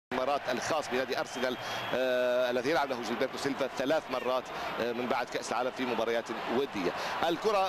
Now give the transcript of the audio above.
المباراة الخاص بنادي أرسنال الذي يلعب له جilberto سيلفا 3 مرات من بعد كأس العالم في مباريات ودية. الكرة